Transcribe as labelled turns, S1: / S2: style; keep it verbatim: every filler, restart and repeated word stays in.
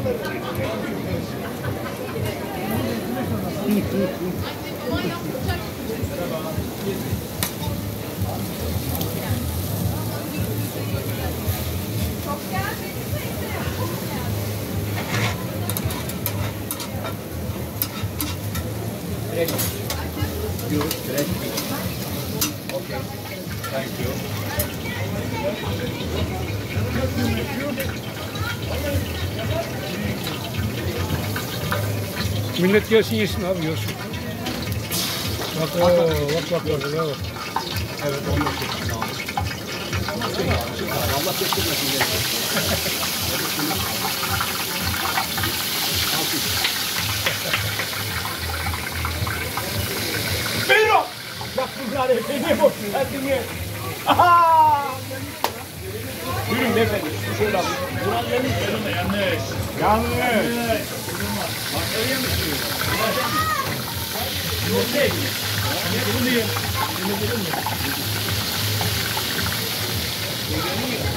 S1: Okay. Thank you.
S2: Millet gelsin yesin abi yiyorsun. Bak oo, bak bak bak bak.
S1: Evet, onu da çektim abi. Allah çektirmesin.
S3: Buyurun. Bak bunlar efendim boş geldiniz. Aha! Buyurun beyefendi. Şöyle alın.
S4: Burak yemiş yanında yanlış.
S3: Yanlış.
S4: Bak öyle mi çıkıyor? Yok değil. Bunu diyeyim. Bunu diyeyim mi?